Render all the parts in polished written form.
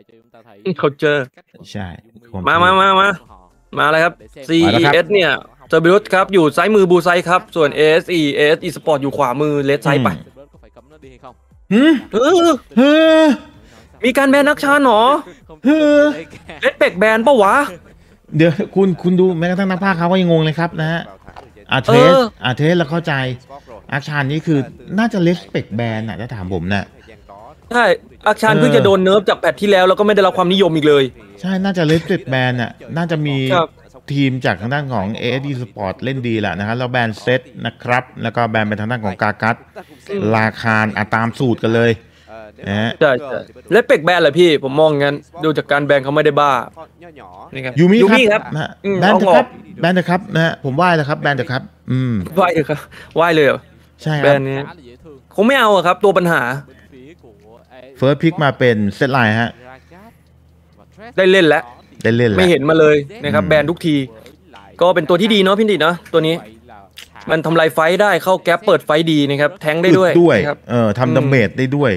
เขาเจอใช่มาเลยครับ CES เนี่ยเจอบิรุสครับอยู่ซ้ายมือบูไซครับส่วน AS Esport อยู่ขวามือเลสไซไปมีการแบนนักชาหนอเลสเป็กแบนปะวะเดี๋ยวคุณดูแม้กระทั่งนักพากย์เขาก็ยังงงเลยครับนะฮะอาเทสแล้วเข้าใจอาชานนี่คือน่าจะเลสเป็กแบนน่ะถ้าถามผมน่ะใช่อาชานเพิ่งจะโดนเนิร์ฟจากแพทที่แล้วก็ไม่ได้รับความนิยมอีกเลยใช่น่าจะเลสเป็กแบนน่ะน่าจะมีทีมจากทางด้านของ AS Esport เล่นดีแหละนะครับแล้วแบนเซตนะครับแล้วก็แบนเป็นทางด้านของกากัสราคาตามสูตรกันเลยใช่เลสเป็กแบนเหรอพี่ผมมองงั้นดูจากการแบนเขาไม่ได้บ้ายูมิครับแบนเถอะครับนะฮะผมไหว้แล้วครับแบนเถอะครับไหว้เลยครับไหว้เลยใช่แบนนี้คงไม่เอาครับตัวปัญหาเฟิร์สพิกมาเป็นเซตไลน์ฮะได้เล่นแล้วไม่เห็นมาเลยนะครับแบนทุกทีก็เป็นตัวที่ดีเนาะพี่ดิเนาะตัวนี้มันทำลายไฟได้เข้าแก๊ปเปิดไฟดีนะครับแทงได้ด้วยทำดาเมจได้ด้วย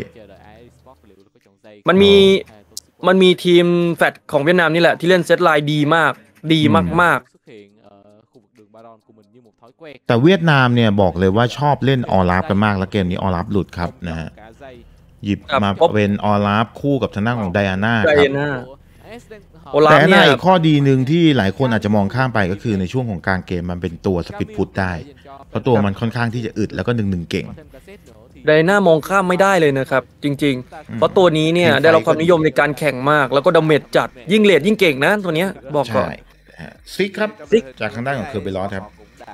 มันมีทีมแฟตของเวียดนามนี่แหละที่เล่นเซตไลน์ดีมากแต่เวียดนามเนี่ยบอกเลยว่าชอบเล่นออลาฟกันมากแล้วเกมนี้ออลาฟหลุดครับนะฮะหยิบมาเป็นออลาฟคู่กับทางด้านของไดอาน่าครับแต่น่าอีกข้อดีหนึ่งที่หลายคนอาจจะมองข้ามไปก็คือในช่วงของการเกมมันเป็นตัวสปีดพุทได้เพราะตัวมันค่อนข้างที่จะอึดแล้วก็1-1เก่งไดอาน่ามองข้ามไม่ได้เลยนะครับจริงๆเพราะตัวนี้เนี่ยได้รับความนิยมในการแข่งมากแล้วก็ดาเมจจัดยิ่งเลดยิ่งเก่งนะตัวนี้บอกก่อนซิกครับจากทางด้านของเคอร์เบลอสครับ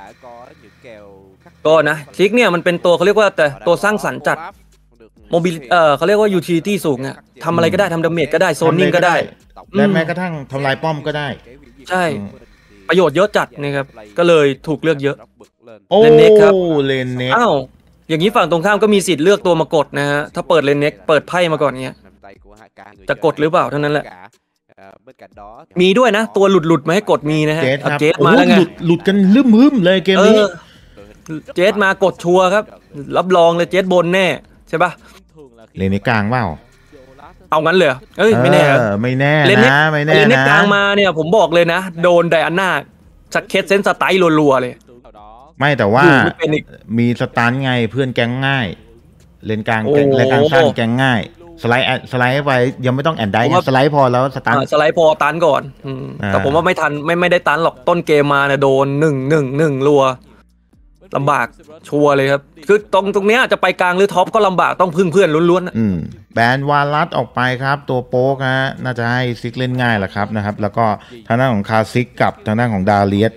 ก็นะซิกเนี่ยมันเป็นตัวเขาเรียกว่าแต่ตัวสร้างสรรค์จัดโมบิลเขาเรียกว่ายูทิลิตี้สูงอ่ะทำอะไรก็ได้ทำดาเมจก็ได้โซนนิ่งก็ได้และแม้กระทั่งทำลายป้อมก็ได้ใช่ประโยชน์เยอะจัดนะครับก็เลยถูกเลือกเยอะเลนเน็กครับเลนเน็กอ้าวอย่างนี้ฝั่งตรงข้ามก็มีสิทธิ์เลือกตัวมากดนะฮะถ้าเปิดเลนเน็กเปิดไพ่มาก่อนเนี้ยจะกดหรือเปล่าเท่านั้นแหละมีด้วยนะตัวหลุดมาให้กดมีนะฮะเจสมาแล้วไงหลุดกันลืมเลยเกมนี้เจสมากดชัวร์ครับรับรองเลยเจสบนแน่ใช่ปะเลนเน็กกลางเปล่าเอางั้นเลยไม่แน่เลนเน็กกลางมาเนี่ยผมบอกเลยนะโดนไดอาน่าสักเคสเซนสไตล์รัวๆเลยไม่แต่ว่ามีสตันไงเพื่อนแก๊งง่ายเลนกลางสั้นแก๊งง่ายสไลด์ไปยังไม่ต้องแอนได้สไลด์พอแล้วสไลด์พอตันก่อนแต่ผมว่าไม่ทันไม่ได้ตันหรอกต้นเกมมาเนี่ยโดน1รัวลำบากชัวร์เลยครับคือตรงเนี้ยจะไปกลางหรือท็อปก็ลำบากต้องพึ่งเพื่อนล้วนๆแบนวาลัสออกไปครับตัวโป๊กฮะน่าจะให้ซิกเล่นง่ายแหละครับนะครับแล้วก็ทางด้านของคาซิกกับทางด้านของดาเลียส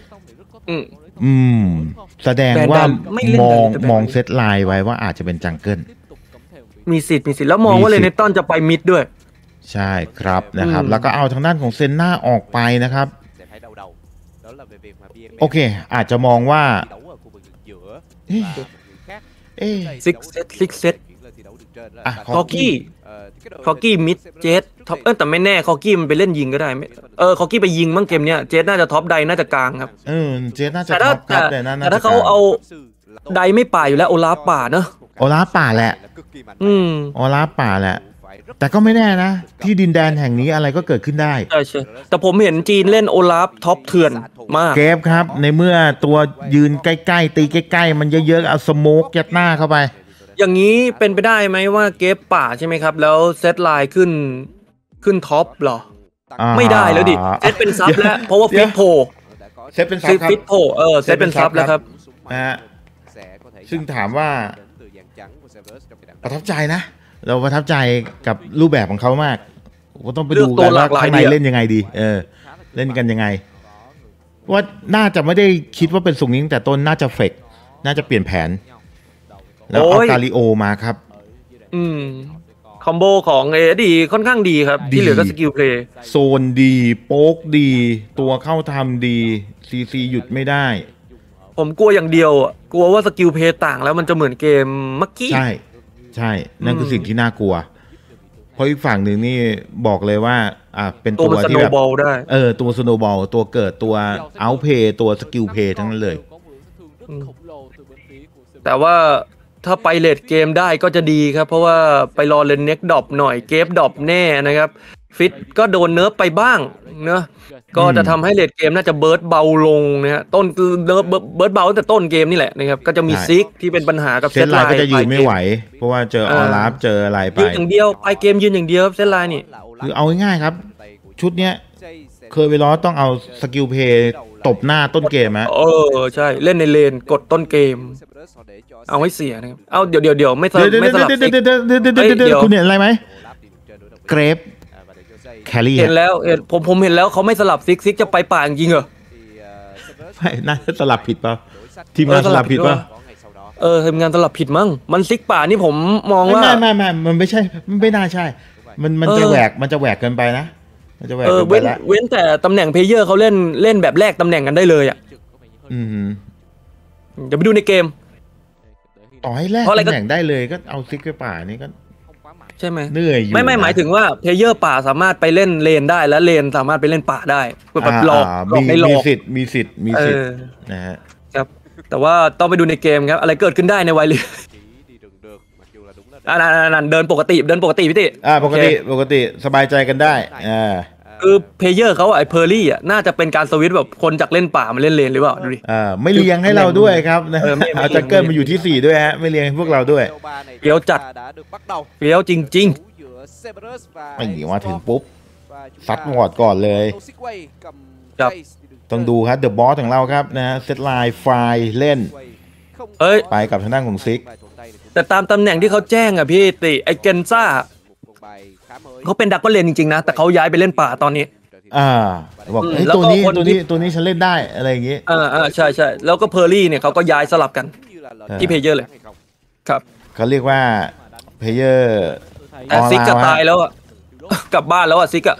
แสดงว่ามองเซตไลน์ไว้ว่าอาจจะเป็นจังเกิลมีสิทธิ์แล้วมองว่าเลเนตันจะไปมิดด้วยใช่ครับนะครับแล้วก็เอาทางด้านของเซนน่าออกไปนะครับโอเคอาจจะมองว่าซิกเซตคอกี้มิดเจสท็อปแต่ไม่แน่คอกี้มันไปเล่นยิงก็ได้คอกี้ไปยิงมั่งเกมเนี้ยเจสน่าจะท็อปไดน่าจะกลางครับเจสน่าจะท็อปครับแต่ถ้าเขาเอาไดไม่ป่าอยู่แล้วโอลาฟป่าเนอะโอลาฟป่าแหละโอลาฟป่าแหละแต่ก็ไม่แน่นะที่ดินแดนแห่งนี้อะไรก็เกิดขึ้นได้ใช่แต่ผมเห็นจีนเล่นโอลาฟท็อปเถื่อนมากเกฟครับในเมื่อตัวยืนใกล้ๆตีใกล้ๆมันเยอะๆเอาสโมกยัดหน้าเข้าไปอย่างนี้เป็นไปได้ไหมว่าเกฟป่าใช่ไหมครับแล้วเซตไลน์ขึ้นท็อปหรอไม่ได้แล้วดิเซตเป็นซับแล้วเพราะว่าฟิตโพเซตเป็นซับครับฟิตโพเซตเป็นซับแล้วครับซึ่งถามว่าประทับใจนะเราประทับใจกับรูปแบบของเขามากก็ต้องไปดูกันว่าข้างในเล่นยังไงดีเล่นกันยังไงว่าน่าจะไม่ได้คิดว่าเป็นทรงนี้แต่ต้นน่าจะเฟกน่าจะเปลี่ยนแผนแล้วเอากาลิโอมาครับคอมโบของดีค่อนข้างดีครับที่เหลือก็สกิลเพลย์โซนดีโป๊กดีตัวเข้าทำดีซีหยุดไม่ได้ผมกลัวอย่างเดียวกลัวว่าสกิลเพลย์ต่างแล้วมันจะเหมือนเกมเมื่อกี้ใช่นั่นคือสิ่งที่น่ากลัวเพราะอีกฝั่งหนึ่งนี่บอกเลยว่าเป็นตัวที่แบบตัวสโนว์บอลตัวเกิดตัวเอาเพย์ตัวสกิลเพย์ทั้งนั้นเลยแต่ว่าถ้าไปเลดเกมได้ก็จะดีครับเพราะว่าไปรอเลนเน็กดรอปหน่อยเกฟดรอปแน่นะครับฟิตก็โดนเนิร์ฟไปบ้างเนอะก็จะทำให้เลดเกมน่าจะเบิร์ดเบาลงนะฮะต้นเนิร์ฟเบิร์ดเบาตั้งแต่ต้นเกมนี่แหละนะครับก็จะมีซิกที่เป็นปัญหากับเซตไลน์ก็จะยืนไม่ไหวเพราะว่าเจอออลาฟเจออะไรไปยืนอย่างเดียวไปเกมยืนอย่างเดียวเซตไลน์นี่คือเอาง่ายๆครับ ชุดเนี้ยเคอร์เวลอสต้องเอาสกิลเพย์ตบหน้าต้นเกมฮะใช่เล่นในเลนกดต้นเกมเอาให้เสียนะครับเอาเดี๋ยวไม่สลับซิกคุณเห็นอะไรไหมเกรฟแครี่เห็นแล้วผมเห็นแล้วเขาไม่สลับซิกจะไปป่าจริงเหรอไม่น่าจะสลับผิดเปล่าทีมงานสลับผิดเปล่าทีมงานสลับผิดมั้งมันซิกป่านี่ผมมองว่าไม่มันไม่ใช่มันไม่น่าใช่มันจะแหวกเกินไปนะมันจะแหวกเกินไปแล้วเว้นแต่ตำแหน่งเพลเยอร์เขาเล่นแบบแลกตำแหน่งกันได้เลยอ่ะเดี๋ยวไปดูในเกมต่อให้แลกตำแหน่งได้เลยก็เอาซิกไปป่านี่ก็ใช่ไหมเหนื่อยอยู่ไม่หมายถึงว่าเพลเยอร์ป่าสามารถไปเล่นเลนได้และเลนสามารถไปเล่นป่าได้แบบหลอกไม่หลอกมีสิทธิ์นะฮะครับแต่ว่าต้องไปดูในเกมครับอะไรเกิดขึ้นได้ในไวลีนั่นเดินปกติพี่ติปกติสบายใจกันได้คือเพลเยอร์เขาไอ้เพอร์ลี่อ่ะน่าจะเป็นการสวิตช์แบบคนจากเล่นป่ามาเล่นเลนหรือเปล่าดูดิไม่เลี้ยงให้เราด้วยครับเอาจักเกิลมาอยู่ที่4ด้วยฮะไม่เลี้ยงให้พวกเราด้วยเฟี้ยวจัดเฟี้ยวจริงๆไม่หนีมาถึงปุ๊บซัดวอร์ดก่อนเลยครับต้องดูครับเดอะบอสของเราครับนะเซตไลน์ไฟเล่นไปกับทางด้านของซิกแต่ตามตำแหน่งที่เขาแจ้งอ่ะพี่ติไอเกนซ่าเขาเป็นดักก็เลนจริงๆนะแต่เขาย้ายไปเล่นป่าตอนนี้บอกไอ้ตัวนี้ฉันเล่นได้อะไรอย่างงี้ใช่แล้วก็เพอร์ลี่เนี่ยเขาก็ย้ายสลับกันที่เพลเยอร์เลยครับเขาเรียกว่าเพลเยอร์ซิกจะตายแล้วอ่ะกลับบ้านแล้วอ่ะซิกอ่ะ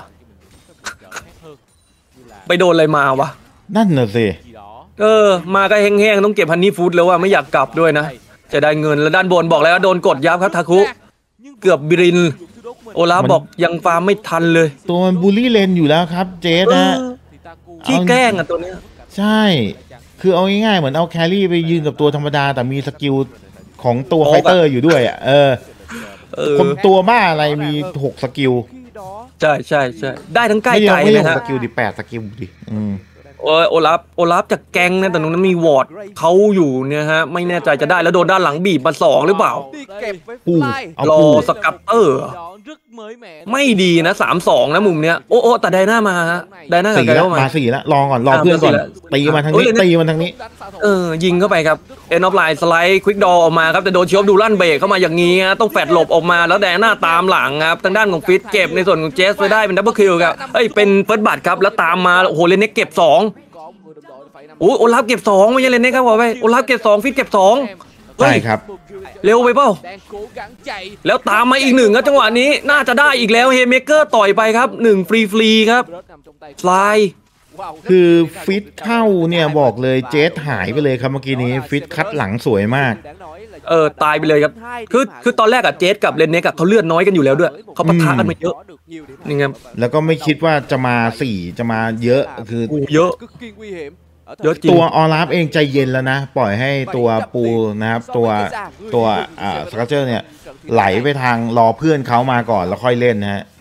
ไปโดนอะไรมาวะนั่นน่ะสิมาก็แห้งๆต้องเก็บฮันนี่ฟู้ดแล้วว่าไม่อยากกลับด้วยนะจะได้เงินแล้วด้านบนบอกแล้วว่าโดนกดยับครับทาคุเกือบบิรินโอลาฟบอกยังฟาร์มไม่ทันเลยตัวมันบูลลี่เลนอยู่แล้วครับเจสนะขี้แกล้งอ่ะตัวเนี้ยใช่คือเอาง่ายๆเหมือนเอาแครี่ไปยืนกับตัวธรรมดาแต่มีสกิลของตัวไฟเตอร์อยู่ด้วยอ่ะคนตัวบ้าอะไรมี6สกิลใช่ได้ทั้งใกล้ไกลเลยฮะสกิลดิ8สกิลดิโอลาฟจากแกงนะแต่ตรงนั้นมีวอร์ดเขาอยู่เนี่ยฮะไม่แน่ใจจะได้แล้วโดนด้านหลังบีบมา2หรือเปล่ารอสกัปเตอร์ไม่ดีนะ3-2นะมุมเนี้ยโอ้แต่ไดน่ามาฮะไดน่ากับไกลมา4แล้วรอก่อนรอเพื่อนก่อนตีมาทางนี้ยิงเข้าไปครับเอ็นออฟไลน์สไลด์ควิกดอออกมาครับแต่โดนเชียบดูลั่นเบรกเข้ามาอย่างนี้ต้องแฟดหลบออกมาแล้วแดน่าตามหลังครับทางด้านของฟิตเก็บในส่วนของเจสไปได้เป็นดับเบิลคิลครับเป็นเฟิร์สบัตครับแล้วตามมาโอ้โหเลนเน็กเก็บ2โอลาฟเก็บ2ไม่ใช่เลนเน็กครับบอกไปโอลาฟเก็บ2ฟิตเก็บ2 ใช่ครับเร็วไปเปล่าแล้วตามมาอีก1ครับจังหวะนี้น่าจะได้อีกแล้วเฮเมเกอร์ต่อยไปครับ1ฟรีครับฟลายคือฟิตเข้าเนี่ยบอกเลยเจสหายไปเลยครับเมื่อกี้นี้ฟิตคัดหลังสวยมากตายไปเลยครับคือตอนแรกอะเจสกับเลนเน็กเขาเลือดน้อยกันอยู่แล้วด้วยเขาปะทะกันมาเยอะนี่ครับแล้วก็ไม่คิดว่าจะมา4จะมาเยอะคือเยอะตัวออลาฟเองใจเย็นแล้วนะปล่อยให้ตัวปูนะครับตัวสกัตเจอร์เนี่ยไหลไปทางรอเพื่อนเขามาก่อนแล้วค่อยเล่นนะฮะ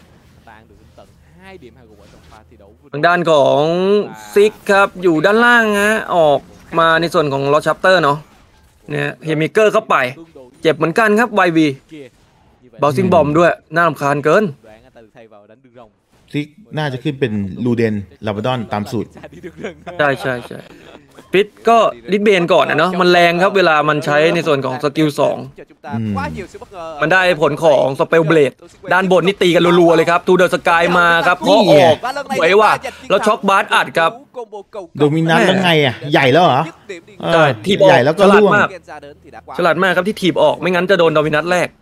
ทางด้านของซิกครับอยู่ด้านล่างฮะออกมาในส่วนของลอชัปเตอร์เนาะเนี่ยเฮมิเกอร์เข้าไปเจ็บเหมือนกันครับไววีบอลซิงบอมด้วยน่ารำคาญเกินซิกน่าจะขึ้นเป็นลูเดนลาบาดอนตามสูตรใช่ฟิตก็ลิดเบนก่อนนะเนาะมันแรงครับเวลามันใช้ในส่วนของสกิล2มันได้ผลของสเปลเบลดด้านบนนี่ตีกันรัวๆเลยครับทูเดอร์สกายมาครับเพราะออกไว้ว่าแล้วช็อกบาร์อัดครับโดมินันแล้วไงอ่ะใหญ่แล้วเหรอใช่ทีบใหญ่แล้วก็ล่วงฉลาดมากครับที่ถีบออกไม่งั้นจะโดนโดมินันแรก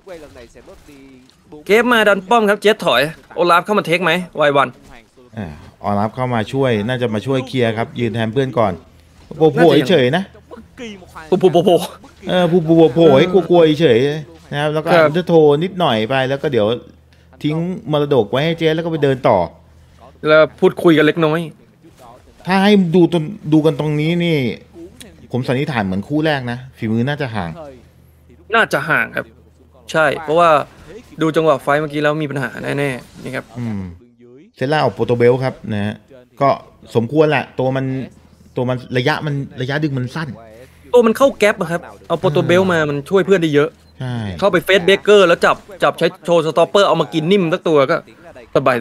เกฟมาดันป้อมครับเจสถอยโอลาฟเข้ามาเทคไหมไววันโอลาฟเข้ามาช่วยน่าจะมาช่วยเคลียร์ครับยืนแทนเพื่อนก่อนโผล่เฉยนะโผล่โผล่ให้กลัวเฉยนะครับแล้วก็จะโทรนิดหน่อยไปแล้วก็เดี๋ยวทิ้งมรดกไว้ให้เจสแล้วก็ไปเดินต่อแล้วพูดคุยกันเล็กน้อยถ้าให้ดูกันตรงนี้นี่ผมสันนิษฐานเหมือนคู่แรกนะฝีมือน่าจะห่างน่าจะห่างครับใช่เพราะว่าดูจังหวะไฟเมื่อกี้แล้วมีปัญหาแน่ๆนี่ครับเซล่าออกโปรโตเบลครับนะฮะก็สมควรแหละตัวมันระยะดึงมันสั้นตัวมันเข้าแก๊ปครับเอาโปรโตเบลมามันช่วยเพื่อนได้เยอะใช่เข้าไปเฟสเบเกอร์แล้วจับใช้โชว์สต็อปเปอร์เอามากินนิ่มสักตัวก็สบาย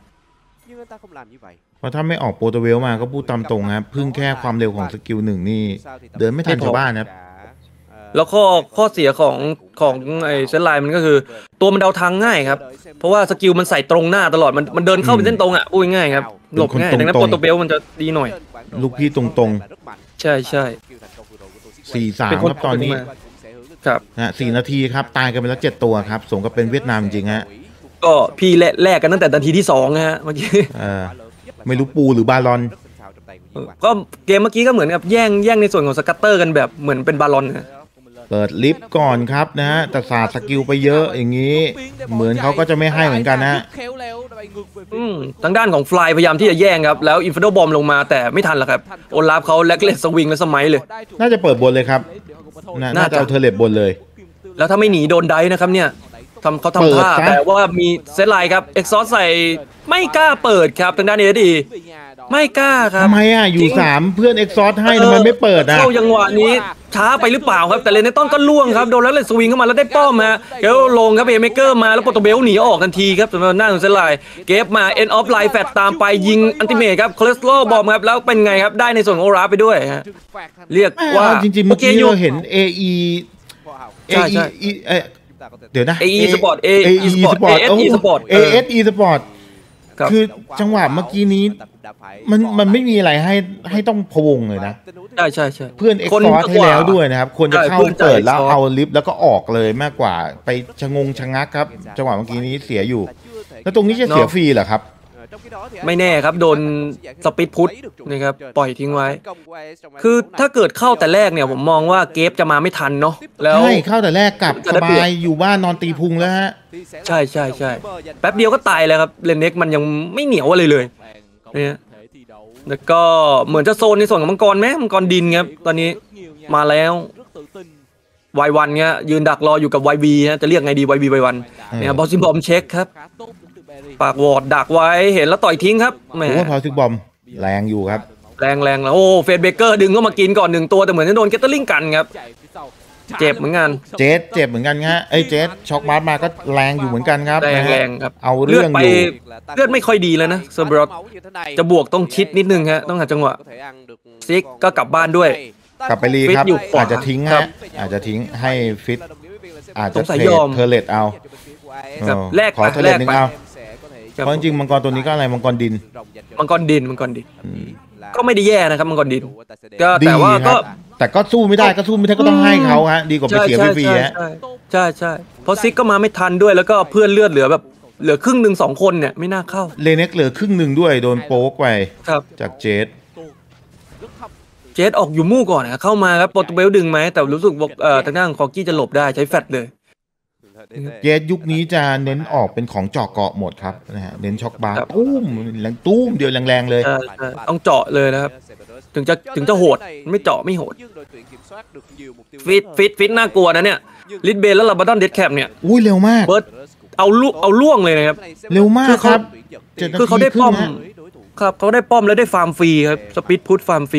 เพราะถ้าไม่ออกโปรโตเวลมาก็พูดตามตรงครับพึ่งแค่ความเร็วของสกิลหนึ่งนี่เดินไม่ทันชาวบ้านครับแล้วข้อเสียของไอ้เซนไลน์มันก็คือตัวมันเดาทางง่ายครับเพราะว่าสกิลมันใส่ตรงหน้าตลอดมันเดินเข้าเป็นเส้นตรงอ่ะพูดง่ายครับหลบง่ายดังนั้นโปรโตเบลมันจะดีหน่อยลูกพี่ตรงๆใช่ 4-3ครับตอนนี้ครับนะ4 นาทีครับตายกันไปแล้ว7 ตัวครับสมกับเป็นเวียดนามจริงฮะก็พี่แลกกันตั้งแต่นาทีที่2นะฮะเมื่อกี้ไม่รู้ปูหรือบาลอนก็เกมเมื่อกี้ก็เหมือนกับแย่งในส่วนของสกัตเตอร์กันแบบเหมือนเป็นบาลอนนะเปิดลิฟต์ก่อนครับนะฮะแต่ศาสตร์สกิลไปเยอะอย่างนี้เหมือนเขาก็จะไม่ให้เหมือนกันนะทางด้านของฟลายพยายามที่จะแย่งครับแล้วอินฟิโดบอมลงมาแต่ไม่ทันแล้วครับโอลาฟเขาแลกเลสสวิงและสมัยเลยน่าจะเปิดบนเลยครับน่าจะเอาเทเลตบนเลยแล้วถ้าไม่หนีโดนไดนะครับเนี่ยเขาทำท่าแต่ว่ามีเซตไลน์ครับเอ็กซอสใส่ไม่กล้าเปิดครับทางด้านเอดีไม่กล้าครับทำไมอยู่3เพื่อนเอ็กซอสให้ทำไมไม่เปิดเข้าจังหวะนี้ช้าไปหรือเปล่าครับแต่เลนต้นก็ล่วงครับโดนแล้วเลยสวิงเข้ามาแล้วได้ป้อมฮะเกลลงครับเอเมเกอร์มาแล้วโปรโตเบลหนีออกทันทีครับสำหรับหน้าของเซตไลน์เก็บมาเอ็นออฟไลน์แฟตตามไปยิงอันติเมทครับคอเลสโตรบอมครับแล้วเป็นไงครับได้ในส่วนของโอราไปด้วยฮะเรียกว่าจริงๆเมื่อกี้เราเห็น AE เดี๋ยวนะ AE Sport AE Sport ASE Sport ASE Sport คือจังหวะเมื่อกี้นี้มันไม่มีอะไรให้ต้องพวงเลยนะใช่เพื่อนเอ็กซ์ฟอร์สให้แล้วด้วยนะครับควรจะเข้าเปิดแล้วเอาลิฟต์แล้วก็ออกเลยมากกว่าไปชะงักครับจังหวะเมื่อกี้นี้เสียอยู่แล้วตรงนี้จะเสียฟรีเหรอครับไม่แน่ครับโดนสปิดพุทนะครับปล่อยทิ้งไว้คือถ้าเกิดเข้าแต่แรกเนี่ยผมมองว่าเกฟจะมาไม่ทันเนาะแล้วใช่เข้าแต่แรกกลับสบายอยู่บ้านนอนตีพุงแล้วฮะใช่แป๊บเดียวก็ตายแล้วครับเลนเน็กมันยังไม่เหนียวอะไรเลยเนี่ยแล้วก็เหมือนจะโซนในส่วนของมังกรไหมมังกรดินครับตอนนี้มาแล้วY1เงี้ยยืนดักรออยู่กับ YB นะจะเรียกไงดี YB Y1เนี่ยบอสซิมบอมเช็คครับปากวอร์ดดักไว้เห็นแล้วต่อยทิ้งครับแหมโอ้พอซิกบอมแรงอยู่ครับแรงแล้วโอ้เฟดเบเกอร์ดึงเข้ามากินก่อน1ตัวแต่เหมือนจะโดนเกตเตอร์ลิงกันครับเจ็บเหมือนกันเจ็บเหมือนกันฮะเจสช็อกบาร์มาก็แรงอยู่เหมือนกันครับแรงครับเอาเรื่องอยู่เลือดไม่ค่อยดีแล้วนะเซอร์บรอตจะบวกต้องชิดนิดนึงฮะต้องหาจังหวะซิกก็กลับบ้านด้วยกลับไปรีครับอาจจะทิ้งฮะอาจจะทิ้งให้ฟิตอาจจะเทเลตเอาแลกขอเทเลตนึงเอาเพราะจริงมังกรตัวนี้ก็อะไรมังกรดินก็ไม่ได้แย่นะครับมังกรดินก็แต่ว่าก็สู้ไม่ได้ก็ต้องให้เขาฮะดีกว่าไปเสียฟรีๆฮะใช่เพราะซิกก็มาไม่ทันด้วยแล้วก็เพื่อนเลือดเหลือครึ่งนึง2คนเนี่ยไม่น่าเข้าเลเน็กเหลือครึ่งนึงด้วยโดนโป๊กไปจากเจสออกอยู่มู่ก่อนเข้ามาครับโปรโตเบลดึงไหมแต่รู้สึกว่าทางด้านคอกี้จะหลบได้ใช้แฟตเลยเจสยุคนี้จะเน้นออกเป็นของเจาะเกาะหมดครับนะฮะเน้นช็อกบาร์ตุ้มเดียวแรงๆเลยต้องเจาะเลยนะครับถึงจะโหดไม่เจาะไม่โหดฟิตน่ากลัวนะเนี่ยลิดเบนแล้วลาบาดอนเดดแคปเนี่ยเร็วมากเบิร์ดเอาล่วงเลยนะครับเร็วมากครับคือเขาได้ป้อมครับเขาได้ป้อมแล้วได้ฟาร์มฟรีครับสปีดพุทฟาร์มฟรี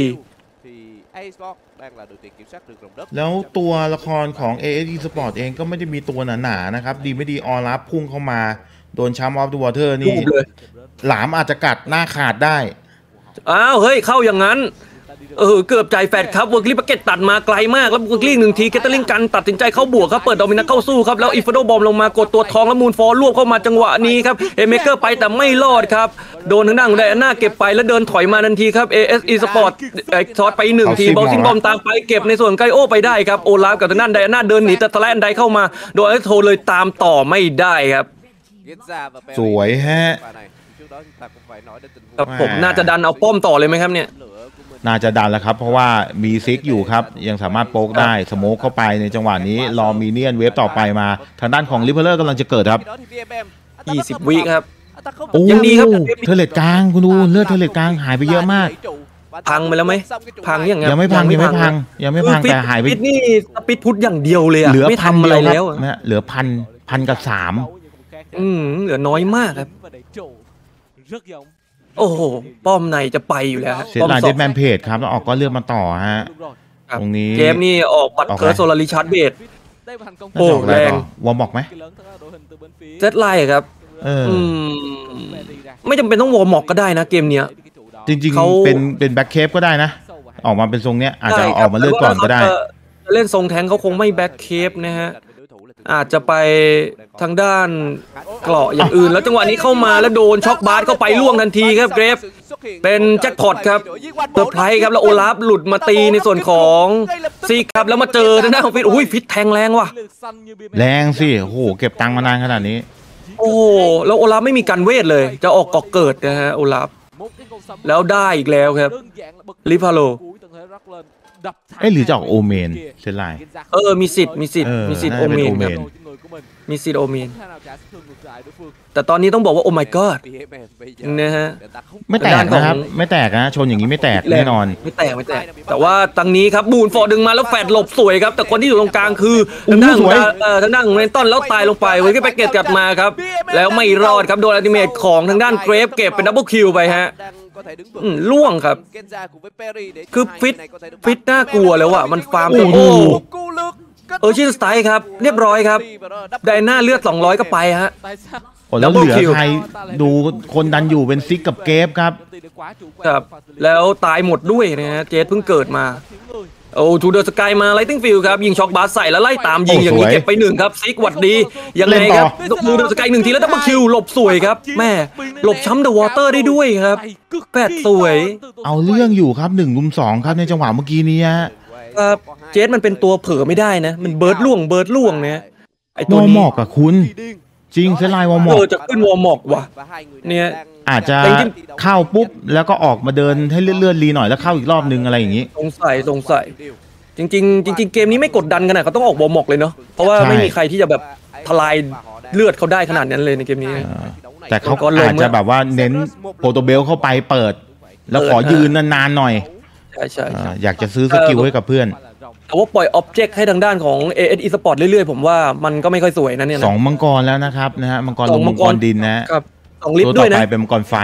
แล้วตัวละครของ ASE Sport เองก็ไม่ได้มีตัวหนาๆนะครับดีไม่ดีออลาฟพุ่งเข้ามาโดนชัมออฟเดอะวอเตอร์นี่หลามอาจจะกัดหน้าขาดได้เฮ้ยเข้าอย่างนั้นเกือบใจแฟดครับเวิร์กลิปเก็ตตัดมาไกลมากแล้วเวิร์กลิ1ทีเกตเตอร์ลิงกันตัดสินใจเข้าบวกครับเปิดดอมินัสเข้าสู้ครับแล้วอิฟโดบอมลงมากดตัวทองแล้วมูนฟอร์รวบเข้ามาจังหวะนี้ครับเอเมเกอร์ไปแต่ไม่รอดครับโดนทางด้านไดอาน่าเก็บไปแล้วเดินถอยมาทันทีครับ ASE Sport ช็อตไป1ทีบอลซิงบอมตามไปเก็บในส่วนไกโอไปได้ครับโอลาฟกับทางด้านไดอาน่าเดินหนีแต่ทะเลนไดเข้ามาโดยโทรเลยตามต่อไม่ได้ครับสวยฮะผมน่าจะดันเอาป้อมต่อเลยไหมครับเนี่ยน่าจะดันแล้วครับเพราะว่ามีซิกอยู่ครับยังสามารถโป๊กได้สโมกเข้าไปในจังหวะนี้รอมีเนียนเวฟต่อไปมาทางด้านของลิเวอร์เลอร์กำลังจะเกิดครับ 20 วิครับยังดีครับเทเลตกลางคุณดูเลือดเทเลตกลางหายไปเยอะมากพังไปแล้วไหมพังยังไงยังไม่พังแต่หายไปปิดนี่สปิดพุทธอย่างเดียวเลยอะเหลือไม่พันทำอะไรเดียวแล้วครับนะเหลือพันกับ3 เหลือน้อยมากครับโอ้โหป้อมในจะไปอยู่แล้วเซตไลน์เดดแมนเพจครับแล้วออกก็เลือกมาต่อฮะตรงนี้เกมนี่ออกบัตรเคิร์สโซลาริชาร์ดเบด โอ้แรงวอร์มบอกไหมเซตไลน์ครับไม่จำเป็นต้องวอร์มอกก็ได้นะเกมเนี้ยจริงเขาๆเป็นแบ็คเคปก็ได้นะ ออกมาเป็นทรงเนี้ยอาจจะออกมาเลือกก่อนก็ได้เล่นทรงแทงเขาคงไม่แบ็คเคปนะฮะอาจจะไปทางด้านเกราะอย่างอื่น แล้วจังหวะนี้เข้ามาแล้วโดนช็อกบาร์เข้าไปล่วงทันทีครับเกรฟเป็นแจ็คพอตครับเซอร์ไพรส์ครับแล้วโอลาฟหลุดมาตีในส่วนของซีครับแล้วมาเจอทางด้านของฟิตอุ้ยฟิตแทงแรงว่ะแรงสิโอ้โหเก็บตังค์มานานขนาดนี้โอ้แล้วโอลาฟไม่มีการเวทเลยจะออกก่อเกิดนะฮะโอลาฟแล้วได้อีกแล้วครับลิพาโลหรือจะออกโอเมนเซตไลน์มีสิทธิ์โอเมนครับมีสิทธิ์โอเมนแต่ตอนนี้ต้องบอกว่าโอ้ my god นะฮะไม่แตกนะครับไม่แตกนะชนอย่างนี้ไม่แตกแน่นอนไม่แตกแต่ว่าตังนี้ครับบูนฟอร์ดึงมาแล้วแฟดหลบสวยครับแต่คนที่อยู่ตรงกลางคือทางด้านของเรนตันแล้วตายลงไปเว้ยก็ไปเก็ตกลับมาครับแล้วไม่รอดครับโดนอัลติเมทของทางด้านเกรฟเก็บเป็นดับเบิลคิวไปฮะล่วงครับคือฟิตน่ากลัวแล้วอ่ะมันฟาร์มชินสไตล์ครับเรียบร้อยครับไดน่าเลือด200ก็ไปฮะแล้วเหลือใครดูคนดันอยู่เป็นซิกกับเกฟครับแล้วตายหมดด้วยนะฮะเจสเพิ่งเกิดมาโอ้ทูเดอร์สกายมาไลติ้งฟิลครับยิงช็อกบาสใส่แล้วไล่ตามยิงอย่างนี้เก็บไป1ครับซิกหวัดดียังไงครับทูเดอร์สกาย1ทีแล้วดับเบิลคิวหลบสวยครับแม่หลบช้ำเดอะวอเตอร์ได้ด้วยครับแปดสวยเอาเรื่องอยู่ครับ1 รุม 2ครับในจังหวะเมื่อกี้นี้ครับเจสมันเป็นตัวเผลอไม่ได้นะมันเบิร์ดล่วงเนี่ยไอตัวนี้วอร์มอกกับคุณจริงเซตไลน์วอร์มอกจะขึ้นวอร์มอกว่ะเนี่ยอาจจะเข้าปุ๊บแล้วก็ออกมาเดินให้เลื่อนรีหน่อยแล้วเข้าอีกรอบนึงอะไรอย่างนี้สงสัยจริงเกมนี้ไม่กดดันขนาดเขาต้องออกวอร์มอกเลยเนาะเพราะว่าไม่มีใครที่จะแบบทลายเลือดเขาได้ขนาดนั้นเลยในเกมนี้แต่เขาก็อาจจะแบบว่าเน้นโปรโตเบลเข้าไปเปิดแล้วขอยืนนานๆหน่อยใช่อยากจะซื้อสกิลให้กับเพื่อนแต่ว่าปล่อยอ็อบเจกต์ให้ทางด้านของ AS Esport เรื่อยๆผมว่ามันก็ไม่ค่อยสวยนะเนี่ย 2 มังกรแล้วนะครับนะฮะมังกรลงมังกรดินนะครับ 2 ลิฟต์ด้วยนะตัวต่อไปเป็นมังกรไฟ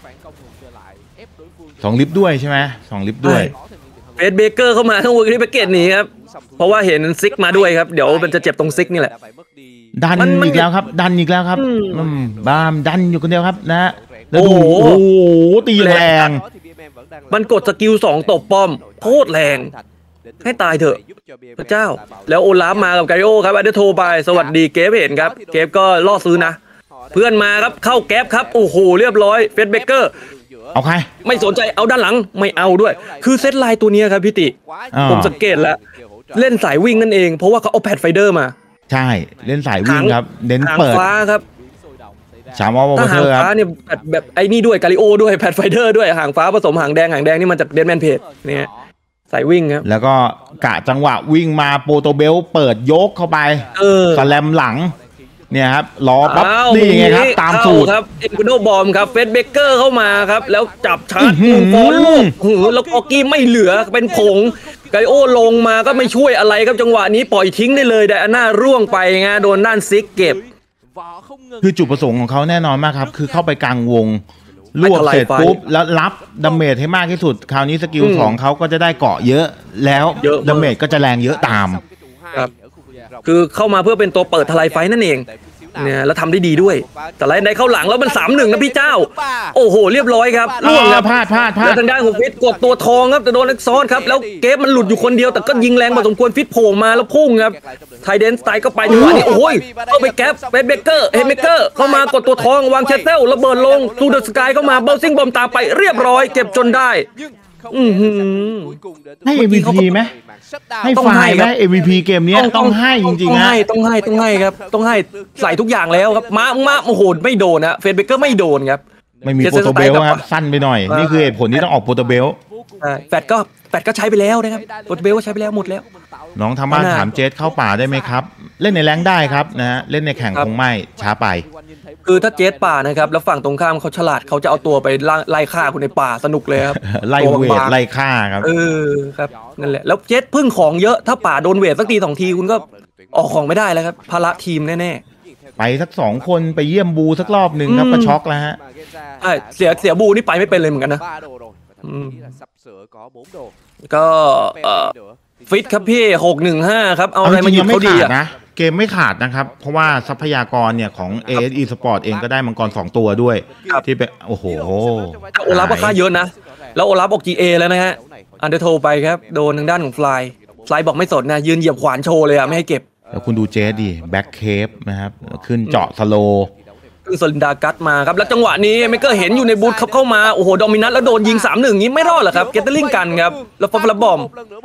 2 ลิฟต์ด้วยใช่ไหม2 ลิฟต์ด้วยเฟสเบเกอร์เข้ามาข้างบนที่แพ็กเกจหนีครับเพราะว่าเห็นซิกมาด้วยครับเดี๋ยวมันจะเจ็บตรงซิกนี่แหละดันอีกแล้วครับดันดันอยู่คนเดียวครับนะแล้วดูโอ้โหตีแรงมันกดสกิล2ตบป้อมโคตรแรงให้ตายเถอะพระเจ้าแล้วโอลาฟมากับไกโอครับอันเดอร์โทรไปสวัสดีเกฟเห็นครับเกฟก็ล่อซื้อนะเพื่อนมาครับเข้าแก๊ปครับโอ้โหเรียบร้อยเฟสเบเกอร์เอาใครไม่สนใจเอาด้านหลังไม่เอาด้วยคือเซตไลน์ตัวนี้ครับพี่ติผมสังเกตแล้วเล่นสายวิ่งนั่นเองเพราะว่าเขาเอาแพดไฟเดอร์มาใช่เล่นสายวิ่งครับเน้นเปิดฟ้าครับสามวอลหางฟ้าเนี่ยแบบไอ้นี่ด้วยกาลิโอด้วยแพดไฟเดอร์ด้วยหางฟ้าผสมหางแดงนี่มาจากเดนแมนเพจเนี่ยสายวิ่งครับแล้วก็กะจังหวะวิ่งมาโปรโตเบลเปิดยกเข้าไปสแลมหลังเนี่ยครับล้อปั๊บนี่ไงครับตามสูตรครับเอ็นกูโดบอมครับเฟสเบเกอร์เข้ามาครับแล้วจับชาร์จฟอนลูกแล้วออกกี้ไม่เหลือเป็นผงไกโอลงมาก็ไม่ช่วยอะไรครับจังหวะนี้ปล่อยทิ้งได้เลยไดอาน่าร่วงไปไงโดนด้านซิกเก็บคือจุดประสงค์ของเขาแน่นอนมากครับคือเข้าไปกลางวงรวบเสร็จปุ๊บแล้วรับดาเมจให้มากที่สุดคราวนี้สกิล2เขาก็จะได้เกาะเยอะแล้วดาเมจก็จะแรงเยอะตามครับคือเข้ามาเพื่อเป็นตัวเปิดทลายไฟนั่นเองเนี่ยแล้วทำได้ดีด้วยแต่ไล่ได้เข้าหลังแล้วมัน 3-1 นะพี่เจ้าโอ้โหเรียบร้อยครับล่วงครับพลาดแล้วทางด้านของฟิตกดตัวทองครับแต่โดนซ้อนครับแล้วเกฟมันหลุดอยู่คนเดียวแต่ก็ยิงแรงพอสมควรฟิตโผล่มาแล้วพุ่งครับไทเดนสไตล์ก็ไปจังหวะนี้โอ้ยเข้าไปแก๊ปเฟสเบเกอร์เฮดเมเกอร์เข้ามากดตัวทองวางเชสเซลระเบิดลงทูเดอร์สกายเข้ามาเบลซิงบอมตามไปเรียบร้อยเก็บจนได้ให้ MVP ไหมให้ไฟล์ไหม MVP เกมนี้ต้องให้จริงๆนะต้องให้ครับต้องให้ใส่ทุกอย่างแล้วครับมาโอ้โหไม่โดนนะเฟสเบเกอร์ไม่โดนครับไม่มีโปรโตเบลครับสั้นไปหน่อยนี่คือเหตุผลที่ต้องออกโปรโตเบลแฟดก็ใช้ไปแล้วนะครับโปรตุเกสก็ใช้ไปแล้วหมดแล้วน้องธรรมะถามเจสเข้าป่าได้ไหมครับเล่นในแรงได้ครับนะฮะเล่นในแข่งคงไม่ช้าไปคือถ้าเจสป่านะครับแล้วฝั่งตรงข้ามเขาฉลาดเขาจะเอาตัวไปไล่ฆ่าคุณในป่าสนุกเลยครับไล่เวทไล่ฆ่าครับครับนั่นแหละแล้วเจสพึ่งของเยอะถ้าป่าโดนเวทสักที2 ทีคุณก็ออกของไม่ได้แล้วครับภาระทีมแน่ๆไปสัก2 คนไปเยี่ยมบูสักรอบหนึ่งครับก็ช็อกแล้วฮะเสียบูนี่ไปไม่เป็นเลยเหมือนกันนะก็ฟิตครับพี่615ครับเอาอะไรมาหยุดเขาดีอ่ะนะเกมไม่ขาดนะครับเพราะว่าทรัพยากรเนี่ยของ ASE Sport เองก็ได้มังกร2 ตัวด้วยที่เป็นโอ้โหโอลาฟก็ค่าเยอะนะแล้วโอลาฟออก GA แล้วนะฮะอันเดอร์โทไปครับโดนทางด้านของฟลายบอกไม่สนนะยืนเหยียบขวานโชว์เลยอ่ะไม่ให้เก็บแล้วคุณดูเจสดิแบ็คเคฟนะครับขึ้นเจาะสโลคือโซลินดากัสมาครับแล้วจังหวะนี้เมเกอร์เห็นอยู่ในบูธเข้ามาโอ้โหดอมินัสแล้วโดนยิง 3-1งี้ไม่รอดหรอครับเกตเตอร์ลิงกันครับแล้วฟอร์บอม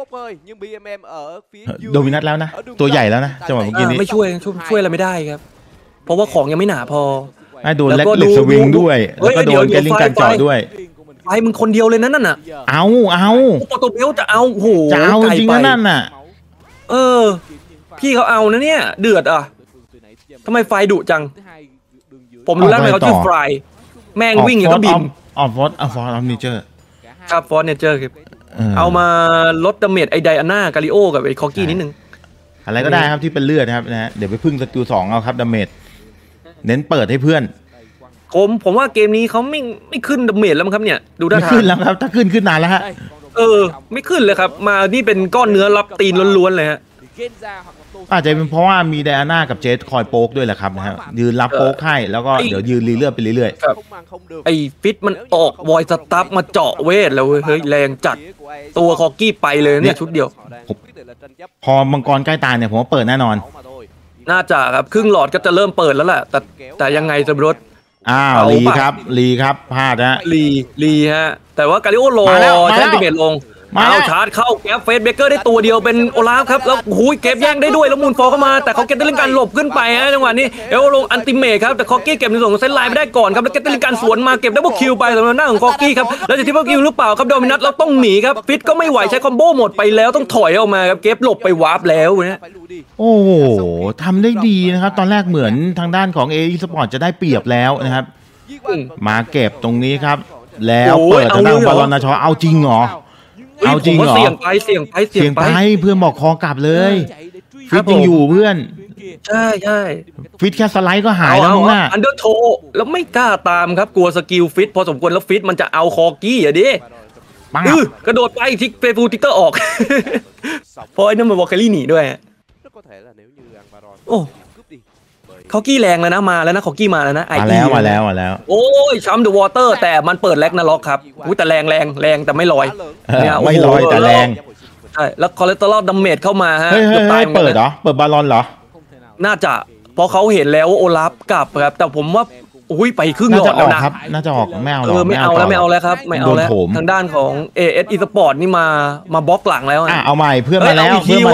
โดมินัสแล้วนะตัวใหญ่แล้วนะจังหวะเมื่อกี้นี้ไม่ช่วยอะไรไม่ได้ครับเพราะว่าของยังไม่หนาพอโดนเล็กสวิงด้วยแล้วก็โดนเกตเตอร์ลิงกันเจาะด้วยไอ้มึงคนเดียวเลยนั่นน่ะเอาโปรโตเบลจะเอาโหจะเอาจริงนั่นน่ะพี่เขาเอานะเนี่ยเดือดอ่ะทำไมไฟดุจังผมรู้แล้วทำไมเขาชื่อฟรายแม่งวิ่งอย่างก็บินฟอร์เนเจอร์ครับฟอร์เนเจอร์ครับเอามาลดดาเมจไอไดอาน่ากาลิโอกับไอคอกี้นิดนึงอะไรก็ได้ครับที่เป็นเลือดนะครับนะฮะเดี๋ยวไปพึ่งสกิล2เอาครับดาเมจเน้นเปิดให้เพื่อนผมว่าเกมนี้เขาไม่ขึ้นดาเมจแล้วมั้งครับเนี่ยดูด้านทางไม่ขึ้นแล้วครับถ้าขึ้นนานแล้วฮะไม่ขึ้นเลยครับมานี่เป็นก้อนเนื้อรับตีนล้วนๆเลยฮะอาจจะเป็นเพราะว่ามีไดอาน่ากับเจสคอยโป๊กด้วยแหละครับนะฮะยืนรับโป๊กให้แล้วก็เดี๋ยวยืนรีเลือดไปเรื่อยๆไอ้ฟิตมันออกวอยสตัฟมาเจาะเวทแล้วเฮ้ยแรงจัดตัวคอกี้ไปเลยเนี่ยชุดเดียวพอมังกรใกล้ตายเนี่ยผมว่าเปิดแน่นอนน่าจะครับครึ่งหลอดก็จะเริ่มเปิดแล้วแหละแต่ยังไงจะรถลีครับพลาดนะลีฮะแต่ว่ากาลิโอโลแทนติเมตลงเอาชาร์จเข้าแก๊ปเฟสเบเกอร์ได้ตัวเดียวเป็นโอลาฟครับแล้วหุยเก็บแย่งได้ด้วยแล้วมูนฟอร์เข้ามาแต่เขาเก็ตเตอร์ลิงการหลบขึ้นไปฮะจังหวะนี้เอลลงอันติเมทครับแต่คอกี้เก็บในส่วนของเซนไลน์ไม่ได้ก่อนครับแล้วเก็ตเตอร์ลิงการสวนมาเก็บดับเบิลคิวไปสำหรับหน้าของคอกี้ครับแล้วจะทิปเปิลคิวหรือเปล่าครับโดมินัสเราต้องหนีครับฟิตก็ไม่ไหวใช้คอมโบหมดไปแล้วต้องถอยออกมาครับเก็บหลบไปวาร์ปแล้วเนี่ยโอ้โหทำได้ดีนะครับตอนแรกเหมือนทางด้านของ AE Sport จะได้เปรียบแล้วนะครับมาเก็บตรงนี้ครับแล้วเปิดทางด้านบอลนาชอเอาจริงเหรอเอาจริงเหรอเสี่ยงไปเพื่อนบอกคอกลับเลยฟิตยังอยู่เพื่อนใช่ฟิตแค่สไลด์ก็หายแล้วมึงน่ะอันเดอร์โทแล้วไม่กล้าตามครับกลัวสกิลฟิตพอสมควรแล้วฟิตมันจะเอาคอกี้อ่ะดิกระโดดไปทิกเฟฟูทิกเกอร์ออกพอไอ้นั่นมันวอลเคอรี่หนีด้วยโอ้คอกี้แรงแล้วนะมาแล้วนะคอกี้มาแล้วนะมาแล้วโอ้ยชัมเดอะวอเตอร์แต่มันเปิดแล็กนะล็อกครับแต่แรงแต่ไม่ลอยไม่ลอยแต่แรงใช่แล้วคอเลสเตอรอลดัมเมจเข้ามาฮะเปิดเหรอเปิดบาลอนเหรอน่าจะเพราะเขาเห็นแล้วโอลาฟกลับครับแต่ผมว่าอุ้ยไปครึ่งหลอดแล้วนะน่าจะออกไม่เอาหรอไม่เอาแล้วครับไม่เอาแล้วทางด้านของ AS Esport นี่มาบล็อกหลังแล้วเอาใหม่เพื่อนมาแล้ว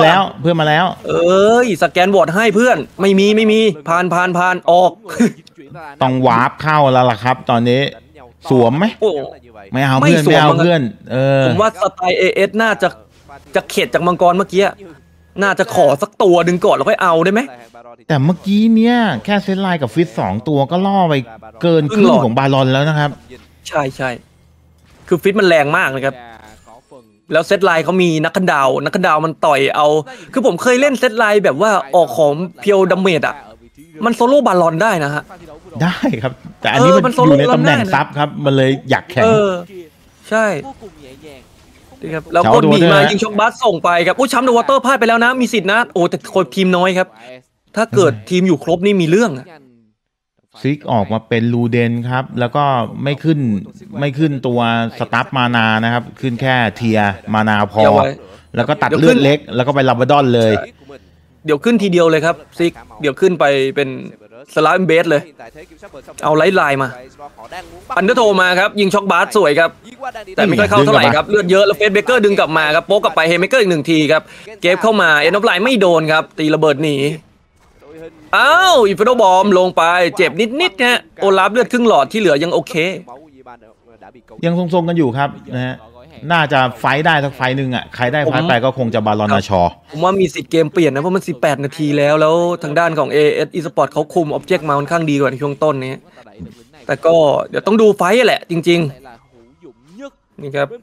สแกนบอร์ดให้เพื่อนไม่มีผ่านออกต้องวาร์ปเข้าแล้วล่ะครับตอนนี้สวมไหมไม่เอาเพื่อนผมว่าสไตล์ AS น่าจะเข็ดจากมังกรเมื่อกี้น่าจะขอสักตัวดึงก่อนแล้วค่อยเอาได้ไหมแต่เมื่อกี้เนี่ยแค่เซตไลน์กับฟิต2 ตัวก็ล่อไปเกินครึ่งของบาลอนแล้วนะครับใช่คือฟิตมันแรงมากเลยครับแล้วเซตไลน์เขามีนักขันดาวมันต่อยเอาคือผมเคยเล่นเซตไลน์แบบว่าออกของเพียวดัมเมจอ่ะมันโซโล่บาลอนได้นะฮะได้ครับแต่อันนี้มันอยู่ในตำแหน่งซับครับมันเลยอยากแข่งใช่ครับแล้วก็หนีมายิงช็อกบัสส่งไปครับชัมเดอะวอเตอร์พลาดไปแล้วนะมีสิทธินะแต่คนทีมน้อยครับถ้าเกิดทีมอยู่ครบนี่มีเรื่องซิกออกมาเป็นลูเดนครับแล้วก็ไม่ขึ้นตัวสตาร์มานานะครับขึ้นแค่เทียมานาพอแล้วก็ตัดเลือดเล็กแล้วก็ไปลับบดอนเลยเดี๋ยวขึ้นทีเดียวเลยครับซิกเดี๋ยวขึ้นไปเป็นสลาเบสเลยเอาไลน์มาอันเดอร์โทมาครับยิงช็อกบาสสวยครับแต่ไม่ค่อยเข้าเท่าไหร่ครับเลือดเยอะแล้วเฟสเบเกอร์ดึงกลับมาครับโป๊กกลับไปเฮเมเกอร์อีก1 ทีครับเก็บเข้ามาเอ็นออฟไลน์ไม่โดนครับตีระเบิดหนีอินฟิโนบอมลงไปเจ็บนิดฮะโอลาฟเลือดครึ่งหลอดที่เหลือยังโอเคยังทรงๆกันอยู่ครับนะฮะน่าจะไฟท์ได้สักไฟท์หนึ่งอ่ะใครได้ไฟท์ไปก็คงจะบาลอนนาชอผมว่ามีสิทธิ์เกมเปลี่ยนนะเพราะมัน18 นาทีแล้วทางด้านของ AS Esport เขาคุม Object มาค่อนข้างดีกว่าในช่วงต้นนี้แต่ก็เดี๋ยวต้องดูไฟท์แหละจริงๆนี่ครับ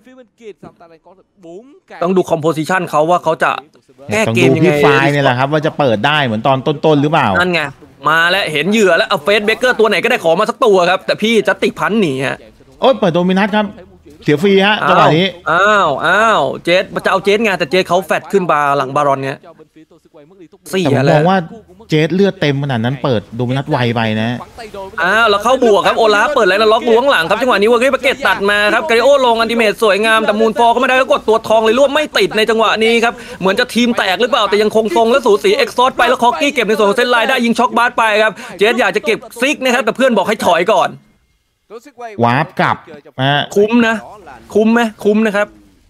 ต้องดูคอมโพสิชันเขาว่าเขาจะแก้ต้องเกดูมยังไงพี่ไฟล์เนี่ยแหละครับว่าจะเปิดได้เหมือนตอนต้นๆหรือเปล่านั่นไงมาแล้วเห็นเหยื่อแล้วเอาเฟสเบเกอร์ตัวไหนก็ได้ขอมาสักตัวครับแต่พี่จะติดพันหนีฮะโอ้ยเปิดโดมินัสครับเสียฟรีฮะจังหวะนี้อ้าวเจสจะเอาเจสไงแต่เจสเขาแฟดขึ้นบาหลังบารอนเนี้ยเสียแต่ผมแล้มวองว่าเจสเลือดเต็มขนาดนั้นเปิดโดมินัสไวไปนะแล้วเข้าบวกครับโอลาฟเปิดแล้วล็อกล้วงหลังครับจังหวะนี้เวอร์กี้ปาเกตตัดมาครับการิโอลงอันติเมตสวยงามแต่มูนฟอร์ก็ไม่ได้ก็กดตัวทองเลยรวบไม่ติดในจังหวะนี้ครับเหมือนจะทีมแตกหรือเปล่าแต่ยังคงทรงและสูสีเอ็กซ์ซอสไปแล้วคอกกี้เก็บในส่วนของเซนไลน์ได้ยิงช็อกบาสไปครับเจสอยากจะเก็บซิกนะครับแต่เพื่อนบอกให้ถอยก่อนวาร์ปกลับนะคุ้มนะคุ้มไหมคุ้มนะครับ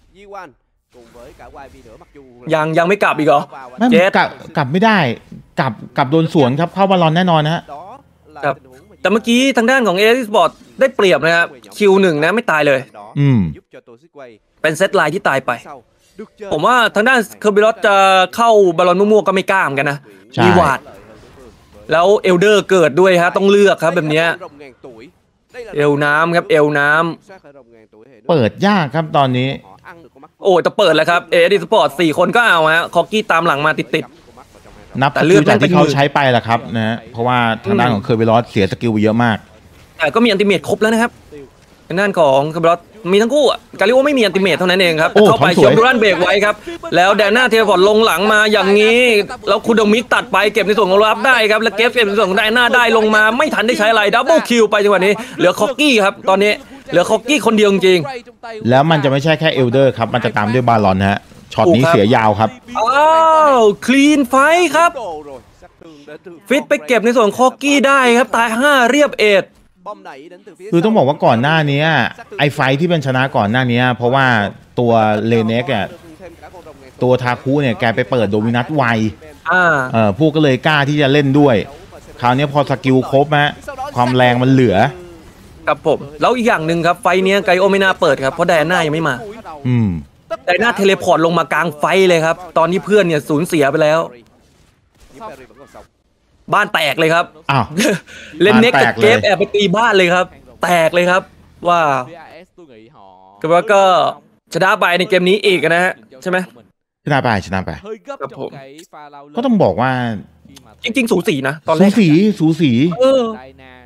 ยังไม่กลับอีกเหรอไม่เจสกลับไม่ได้กลับโดนสวนครับเข้าบอลลอนแน่นอนนะฮะครับแต่เมื่อกี้ทางด้านของ AS Sport ได้เปรียบนะครับคิวหนึ่งนะไม่ตายเลย เป็นเซตไลน์ที่ตายไป ผมว่าทางด้านเคอร์บิลอสจะเข้าบอลลอนมั่วๆก็ไม่กล้าเหมือนกันนะใช่มีวาดแล้วเอลเดอร์เกิดด้วยฮะต้องเลือกครับแบบเนี้ยเอลน้ำครับเอลน้ำเปิดยากครับตอนนี้โอ้จะเปิดแล้วครับ AS Sport 4 คนก็เอาฮะคอกกี้ตามหลังมาติดนับแต่สเลืกิอดลจากไม่เป็นที่เขาหมื่นใช้ไปแหละครับนะฮะเพราะว่าทางด้านของเคอร์เบลอสเสียสกิลไปเยอะมากๆแต่ก็มีอันติเมตครบแล้วนะครับทางด้านของเคอร์บิลอสมีทั้งคู่อะกาลิโอไม่มีอันติเมตเท่านั้นเองครับโอ้เข้าไปทำสวยเชียร์ดูรันเบรกไว้ครับแล้วแดนหน้าเทเลพอร์ตลงหลังมาอย่างนี้แล้วคุณโดมิกตัดไปเก็บในส่วนของรับได้ครับแล้วเก็บในส่วนของแดนหน้าได้ลงมาไม่ทันได้ใช้อะไรดับเบิลคิวไปจังหวะนี้เหลือคอกกี้ครับตอนนี้เหลือคอกกี้คนเดียวจริงแล้วมันจะไม่ใช่แค่เอลเดอร์ครับมันจะตามด้วยบาลอนนะฮะช็อตนี้ถูกครับเสียยาวครับอ้าวคลีนไฟครับฟิตไปเก็บในส่วนของคอกกี้ได้ครับตาย5เรียบเอ็ดคือต้องบอกว่าก่อนหน้านี้ไอไฟที่เป็นชนะก่อนหน้านี้เพราะว่าตัวเลเน็กอ่ะตัวทาคุเนี่ยแกไปเปิดโดมินัสไวพวกก็เลยกล้าที่จะเล่นด้วยคราวนี้พอสกิลครบฮะความแรงมันเหลือครับผมแล้วอีกอย่างหนึ่งครับไฟเนี้ยไกโอไม่น่าเปิดครับเพราะไดอาน่ายังไม่มาไดอาน่าเทเลพอร์ตลงมากลางไฟเลยครับตอนที่เพื่อนเนี่ยสูญเสียไปแล้วบ้านแตกเลยครับอ้าวเลนเน็กกับบ้านแตกเลยเกฟแอบไปตีบ้านเลยครับแตกเลยครับว่าก็ชนะไปในเกมนี้อีกนะฮะใช่ไหมชนะไปครับผมก็ต้องบอกว่าจริงๆสูสีนะตอนแรสูกสีเออ